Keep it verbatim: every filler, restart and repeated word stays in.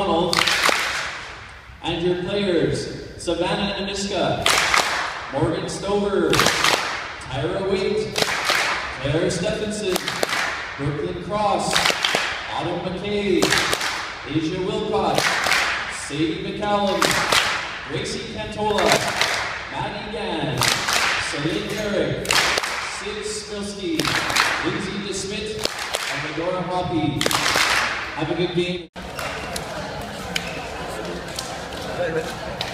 McDonald. And your players, Savannah Naniska, Morgan Stover, Tyra Waite, Taylor Stephenson, Brooklyn Cross, Autumn McKay, Asia Wilcott, Sadie McCallum, Gracie Cantola, Maddie Gann, Celine Carrick, Sid Skrilski, Lindsay DeSmit, and Medora Hoppy. Have a good game.